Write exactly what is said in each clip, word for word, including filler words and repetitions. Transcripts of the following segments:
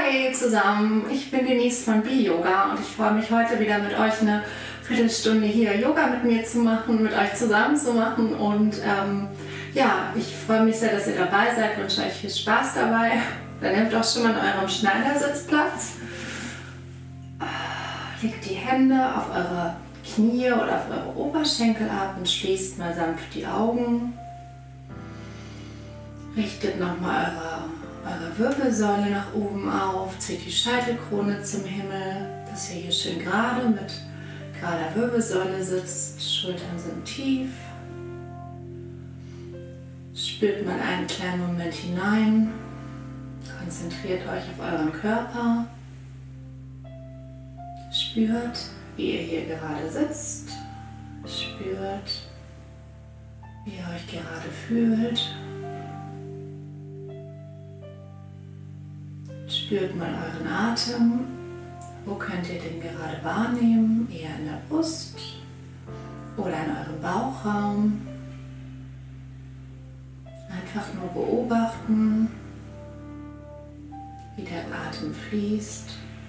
Hi zusammen, ich bin Denise von B-Yoga und ich freue mich heute wieder mit euch eine Viertelstunde hier Yoga mit mir zu machen, mit euch zusammen zu machen und ähm, ja, ich freue mich sehr, dass ihr dabei seid, wünsche euch viel Spaß dabei. Dann nehmt auch schon mal in eurem Schneidersitz Platz. Legt die Hände auf eure Knie oder auf eure Oberschenkel ab und schließt mal sanft die Augen. Richtet nochmal eure eure Wirbelsäule nach oben auf, zieht die Scheitelkrone zum Himmel, dass ihr hier schön gerade mit gerader Wirbelsäule sitzt, Schultern sind tief. Spürt mal einen kleinen Moment hinein, konzentriert euch auf euren Körper, spürt, wie ihr hier gerade sitzt, spürt, wie ihr euch gerade fühlt. Spürt mal euren Atem. Wo könnt ihr den gerade wahrnehmen? Eher in der Brust oder in eurem Bauchraum. Einfach nur beobachten, wie der Atem fließt.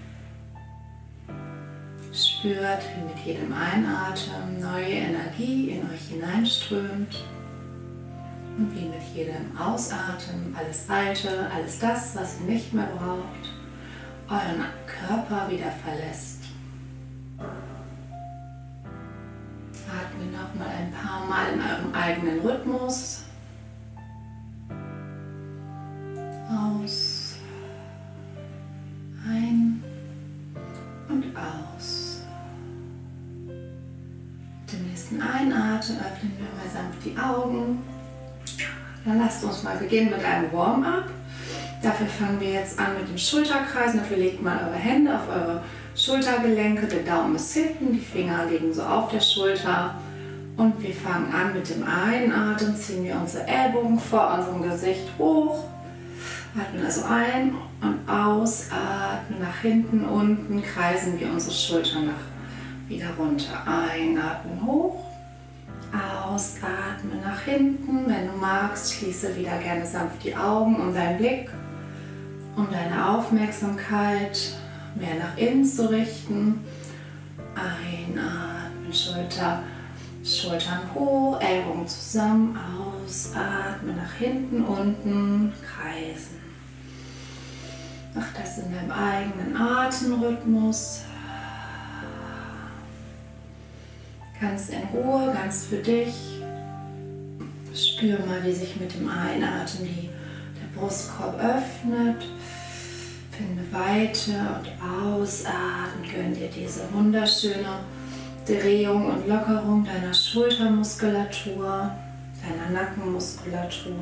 Spürt, wie mit jedem Einatmen neue Energie in euch hineinströmt. Und wie mit jedem Ausatmen alles Alte, alles das, was ihr nicht mehr braucht, euren Körper wieder verlässt. Atmet nochmal ein paar Mal in eurem eigenen Rhythmus. Aus. Ein und aus. Mit dem nächsten Einatmen öffnen wir mal sanft die Augen. Dann lasst uns mal beginnen mit einem Warm-up. Dafür fangen wir jetzt an mit dem Schulterkreisen. Dafür legt mal eure Hände auf eure Schultergelenke. Der Daumen ist hinten, die Finger liegen so auf der Schulter. Und wir fangen an mit dem Einatmen. Ziehen wir unsere Ellbogen vor unserem Gesicht hoch. Atmen also ein und ausatmen nach hinten, unten. Kreisen wir unsere Schultern nach, wieder runter. Einatmen hoch. Ausatmen nach hinten. Wenn du magst, schließe wieder gerne sanft die Augen, um deinen Blick, um deine Aufmerksamkeit mehr nach innen zu richten. Einatmen, Schulter, Schultern hoch, Ellbogen zusammen. Ausatmen nach hinten, unten, kreisen. Mach das in deinem eigenen Atemrhythmus. Ganz in Ruhe, ganz für dich. Spür mal, wie sich mit dem Einatmen die, der Brustkorb öffnet. Finde Weite und ausatmen. Gönn dir diese wunderschöne Drehung und Lockerung deiner Schultermuskulatur, deiner Nackenmuskulatur.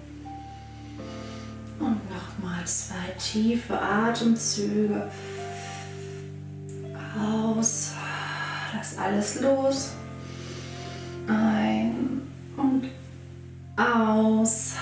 Und nochmal zwei tiefe Atemzüge. Aus. Lass alles los. Ein und aus.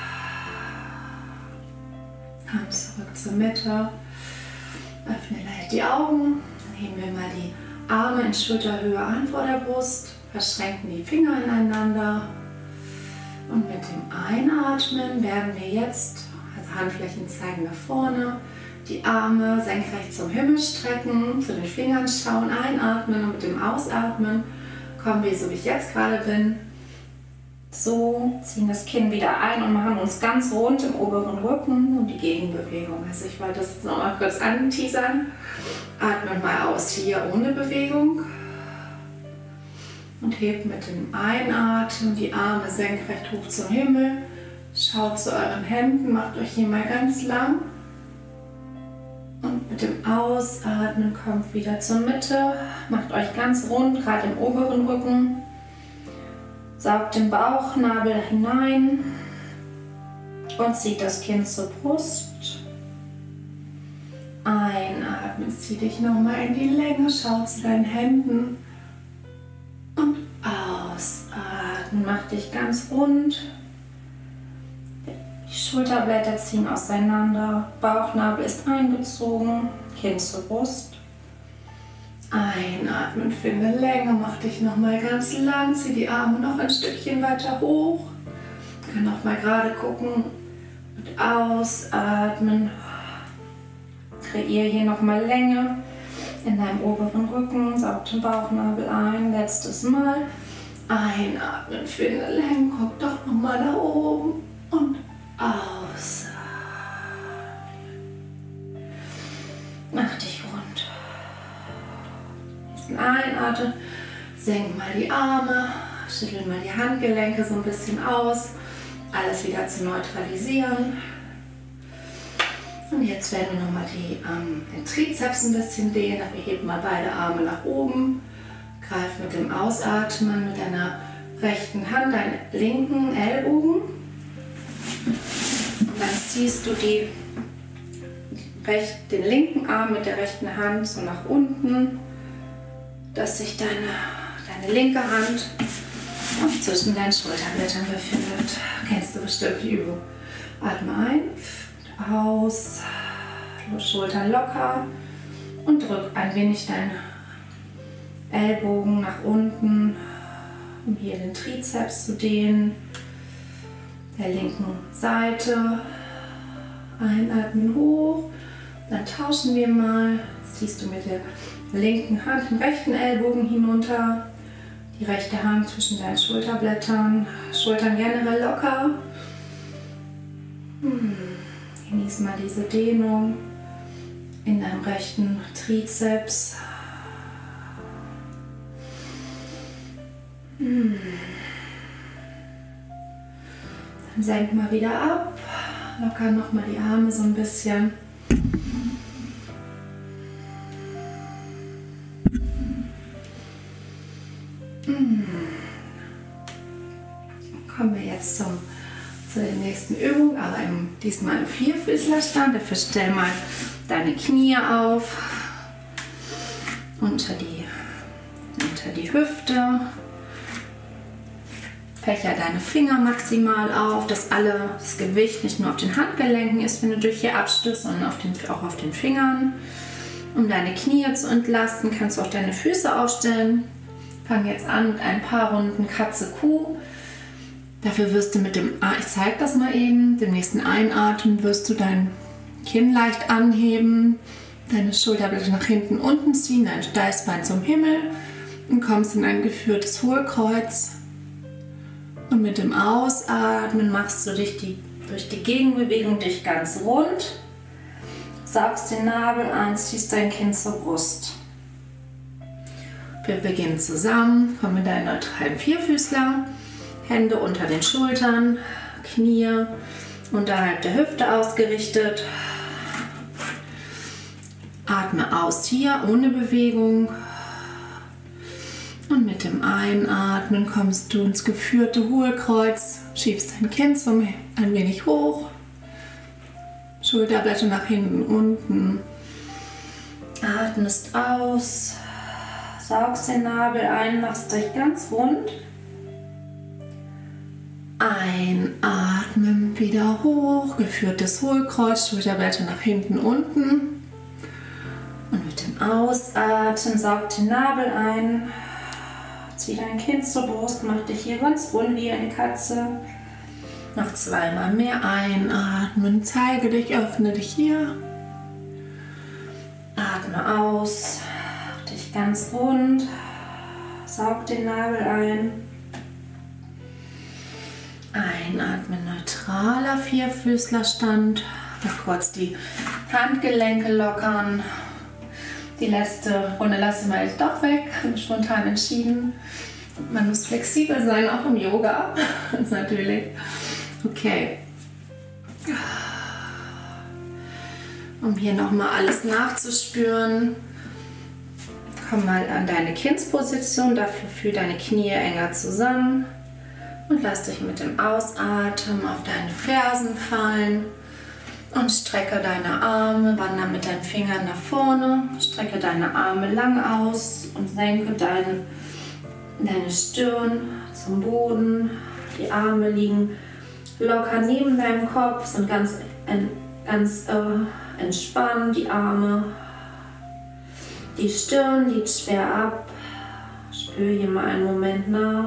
Komm zurück zur Mitte. Öffne leicht die Augen. Dann heben wir mal die Arme in Schulterhöhe an vor der Brust. Verschränken die Finger ineinander. Und mit dem Einatmen werden wir jetzt, also Handflächen zeigen nach vorne, die Arme senkrecht zum Himmel strecken, zu den Fingern schauen, einatmen und mit dem Ausatmen kommen wir, so wie ich jetzt gerade bin, so, ziehen das Kinn wieder ein und machen uns ganz rund im oberen Rücken und die Gegenbewegung. Also ich wollte das jetzt noch mal kurz anteasern. Atmet mal aus hier ohne Bewegung und hebt mit dem Einatmen die Arme senkrecht hoch zum Himmel. Schaut zu euren Händen, macht euch hier mal ganz lang. Und mit dem Ausatmen kommt wieder zur Mitte, macht euch ganz rund, gerade im oberen Rücken. Saugt den Bauchnabel hinein und zieht das Kinn zur Brust. Einatmen, zieh dich nochmal in die Länge, schau zu deinen Händen. Und ausatmen, mach dich ganz rund. Die Schulterblätter ziehen auseinander, Bauchnabel ist eingezogen, Kinn zur Brust. Einatmen, finde Länge, mach dich nochmal ganz lang, zieh die Arme noch ein Stückchen weiter hoch. Kann nochmal gerade gucken und ausatmen. kreier hier nochmal Länge in deinem oberen Rücken. Saug den Bauchnabel ein. Letztes Mal. Einatmen, finde Länge. Guck doch nochmal nach oben. Und aus. Mach dich rund. Nächsten Einatmen. Senk mal die Arme. Schüttel mal die Handgelenke so ein bisschen aus. Alles wieder zu neutralisieren. Und jetzt werden wir nochmal ähm, den Trizeps ein bisschen dehnen. Wir heben mal beide Arme nach oben. Greif mit dem Ausatmen mit deiner rechten Hand deinen linken Ellbogen. Und dann ziehst du die, recht, den linken Arm mit der rechten Hand so nach unten, dass sich deine, deine linke Hand zwischen deinen Schulterblättern befindet. Kennst du bestimmt die Übung. Atme ein, aus, Schultern locker und drück ein wenig deinen Ellbogen nach unten, um hier den Trizeps zu dehnen. Der linken Seite. Einatmen hoch. Dann tauschen wir mal. Jetzt ziehst du mit der linken Hand den rechten Ellbogen hinunter. Die rechte Hand zwischen deinen Schulterblättern. Schultern generell locker. Hm. Genieß mal diese Dehnung in deinem rechten Trizeps. Hm. Dann senk mal wieder ab. Locker nochmal die Arme so ein bisschen. Hm. Kommen wir jetzt zum, zu der nächsten Übung, aber im, diesmal im Vierfüßlerstand. Dafür stell mal deine Knie auf, unter die, unter die Hüfte. Fächer deine Finger maximal auf, dass alle, das Gewicht nicht nur auf den Handgelenken ist, wenn du durch hier abstößt, sondern auf den, auch auf den Fingern. Um deine Knie zu entlasten, kannst du auch deine Füße aufstellen. Fang jetzt an mit ein paar Runden Katze-Kuh. Dafür wirst du mit dem, ich zeige das mal eben, dem nächsten Einatmen wirst du dein Kinn leicht anheben, deine Schulterblätter nach hinten unten ziehen, dein Steißbein zum Himmel und kommst in ein geführtes Hohlkreuz. Und mit dem Ausatmen machst du dich die, durch die Gegenbewegung dich ganz rund, saugst den Nabel ein, ziehst dein Kinn zur Brust. Wir beginnen zusammen, kommen in deinen neutralen Vierfüßler, Hände unter den Schultern, Knie unterhalb der Hüfte ausgerichtet. Atme aus hier ohne Bewegung. Und mit dem Einatmen kommst du ins geführte Hohlkreuz, schiebst dein Kinn zum, ein wenig hoch, Schulterblätter nach hinten unten, atmest aus, saugst den Nabel ein, machst dich ganz rund, einatmen, wieder hoch, geführtes Hohlkreuz, Schulterblätter nach hinten unten und mit dem Ausatmen saug den Nabel ein. Zieh dein Kinn zur Brust, mach dich hier ganz rund wie eine Katze. Noch zweimal mehr einatmen, zeige dich, öffne dich hier. Atme aus, mach dich ganz rund, saug den Nabel ein. Einatmen, neutraler Vierfüßlerstand. Noch kurz die Handgelenke lockern. Die letzte Runde lassen wir jetzt doch weg, spontan entschieden. Man muss flexibel sein, auch im Yoga. Das ist natürlich. Okay. Um hier nochmal alles nachzuspüren, komm mal an deine Kindsposition, dafür führ deine Knie enger zusammen und lass dich mit dem Ausatmen auf deine Fersen fallen. Und strecke deine Arme, wandere mit deinen Fingern nach vorne, strecke deine Arme lang aus und senke deine, deine Stirn zum Boden. Die Arme liegen locker neben deinem Kopf, sind ganz, ganz äh, entspannt. Die Arme, die Stirn liegt schwer ab. Spür hier mal einen Moment nach.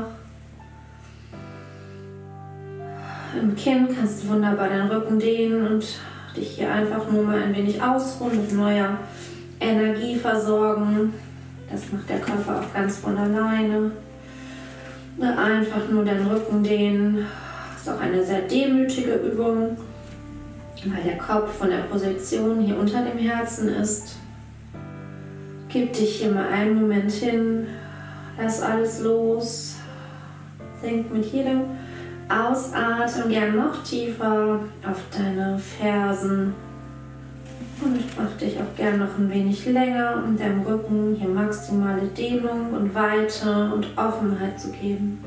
Im Kinn kannst du wunderbar deinen Rücken dehnen und dich hier einfach nur mal ein wenig ausruhen, mit neuer Energie versorgen. Das macht der Körper auch ganz von alleine. Einfach nur den Rücken dehnen. Das ist auch eine sehr demütige Übung, weil der Kopf von der Position hier unter dem Herzen ist. Gib dich hier mal einen Moment hin, lass alles los. Sink mit jedem Ausatmen gern noch tiefer auf deine Fersen. Und mach dich auch gern noch ein wenig länger, um deinem Rücken hier maximale Dehnung und Weite und Offenheit zu geben.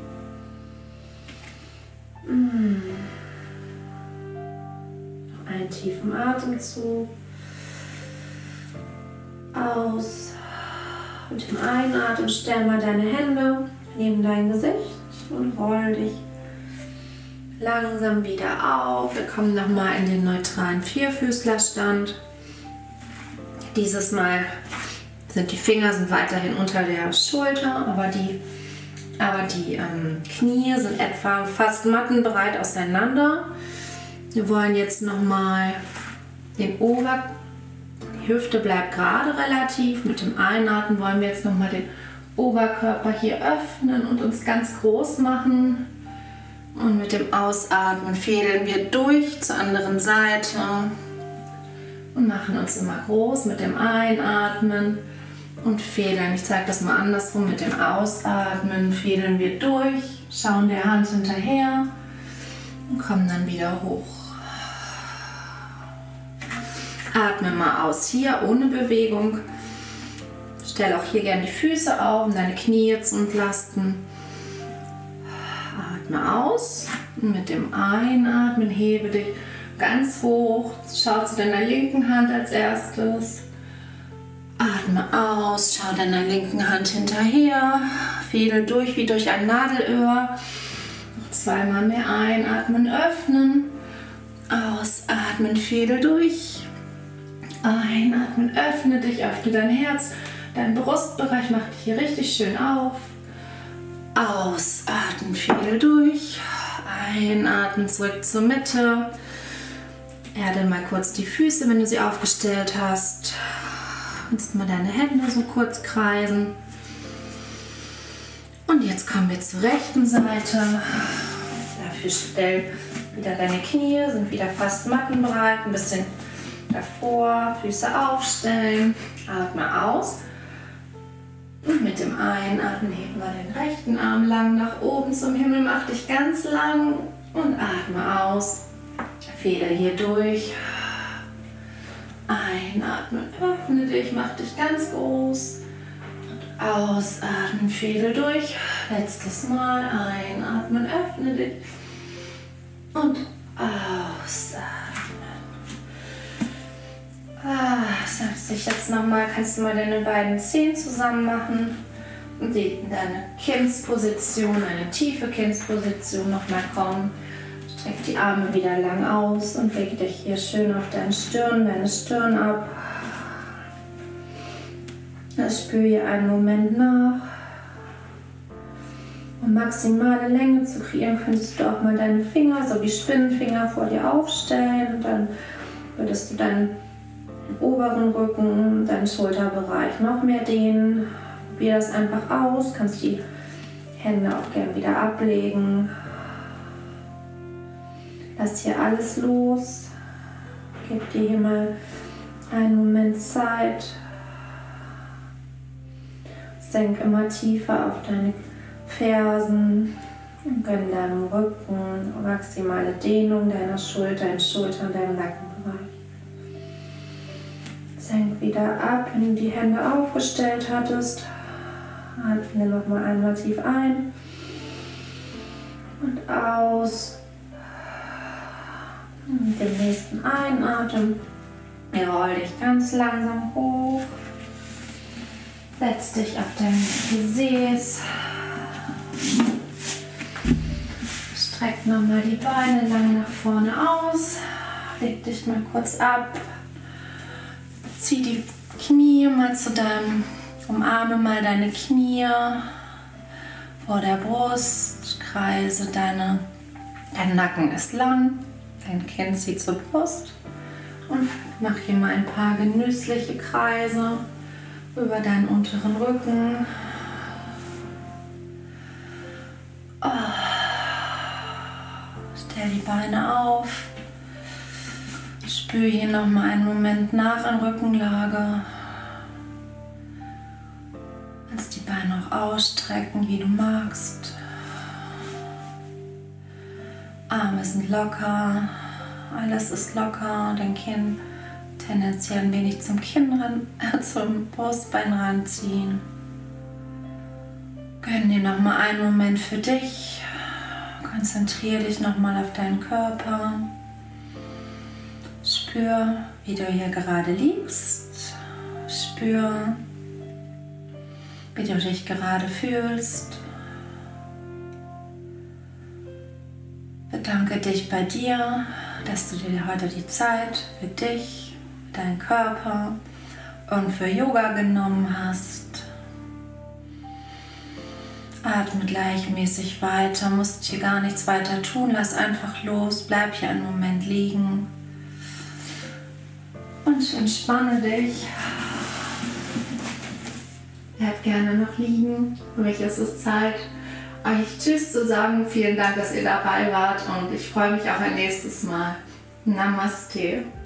Mm. Noch einen tiefen Atemzug. Aus. Mit dem Einatmen stell mal deine Hände neben dein Gesicht und roll dich langsam wieder auf. Wir kommen nochmal in den neutralen Vierfüßlerstand. Dieses Mal sind die Finger sind weiterhin unter der Schulter, aber die, aber die ähm, Knie sind etwa fast mattenbreit auseinander. Wir wollen jetzt nochmal den Ober, die Hüfte bleibt gerade relativ. Mit dem Einatmen wollen wir jetzt nochmal den Oberkörper hier öffnen und uns ganz groß machen. Und mit dem Ausatmen fädeln wir durch zur anderen Seite. Und machen uns immer groß mit dem Einatmen und fädeln. Ich zeige das mal andersrum. Mit dem Ausatmen fädeln wir durch, schauen der Hand hinterher und kommen dann wieder hoch. Atme mal aus hier ohne Bewegung. Stell auch hier gerne die Füße auf, um deine Knie zu entlasten. Atme aus und mit dem Einatmen hebe dich ganz hoch, schau zu deiner linken Hand als erstes. Atme aus, schau deiner linken Hand hinterher. Fädel durch wie durch ein Nadelöhr. Noch zweimal mehr einatmen, öffnen. Ausatmen, fädel durch. Einatmen, öffne dich, öffne dein Herz. Dein Brustbereich macht dich hier richtig schön auf. Ausatmen, fädel durch. Einatmen, zurück zur Mitte. Erde mal kurz die Füße, wenn du sie aufgestellt hast. Kannst mal deine Hände so kurz kreisen. Und jetzt kommen wir zur rechten Seite. Dafür stell wieder deine Knie, sind wieder fast mattenbreit. Ein bisschen davor, Füße aufstellen. Atme aus. Und mit dem Einatmen heben wir den rechten Arm lang nach oben zum Himmel. Mach dich ganz lang und atme aus. Fädel hier durch. Einatmen, öffne dich, mach dich ganz groß. Und ausatmen, fädel durch. Letztes Mal. Einatmen, öffne dich. Und ausatmen. Ah, setz dich jetzt nochmal. Kannst du mal deine beiden Zehen zusammen machen. Und in deine Kindsposition, eine tiefe Kindsposition nochmal kommen. Streck die Arme wieder lang aus und leg dich hier schön auf deine Stirn, deine Stirn ab. Spür hier einen Moment nach. Um maximale Länge zu kreieren, könntest du auch mal deine Finger, so wie Spinnenfinger, vor dir aufstellen. Und dann würdest du deinen oberen Rücken, deinen Schulterbereich noch mehr dehnen. Probier das einfach aus. Kannst die Hände auch gerne wieder ablegen. Lass hier alles los. Gib dir hier mal einen Moment Zeit. Senk immer tiefer auf deine Fersen und gönn deinem Rücken maximale Dehnung deiner Schulter, Schulter und deinem Nackenbereich. Senk wieder ab, wenn du die Hände aufgestellt hattest. Atme nochmal einmal tief ein und aus. Mit dem nächsten Einatmen roll dich ganz langsam hoch. Setz dich auf dein Gesäß. Streck nochmal die Beine lang nach vorne aus. Leg dich mal kurz ab. Zieh die Knie mal zu deinem, umarme mal deine Knie vor der Brust. Kreise deine, dein Nacken ist lang. Dein Kinn zieht zur Brust Und mach hier mal ein paar genüssliche Kreise über deinen unteren Rücken. Oh. Stell die Beine auf. Spür hier noch mal einen Moment nach in Rückenlage. Kannst die Beine auch ausstrecken, wie du magst. Arme sind locker, alles ist locker, dein Kinn tendenziell ein wenig zum Kinn ran, äh, zum Brustbein ranziehen. Gönn dir noch mal einen Moment für dich. Konzentriere dich noch mal auf deinen Körper. Spür, wie du hier gerade liegst. Spür, wie du dich gerade fühlst. Bedanke dich bei dir, dass du dir heute die Zeit für dich, für deinen Körper und für Yoga genommen hast. Atme gleichmäßig weiter, musst hier gar nichts weiter tun, lass einfach los, bleib hier einen Moment liegen und entspanne dich. Bleib gerne noch liegen, für mich ist es Zeit, euch Tschüss zu sagen. Vielen Dank, dass ihr dabei wart und ich freue mich auf ein nächstes Mal. Namaste.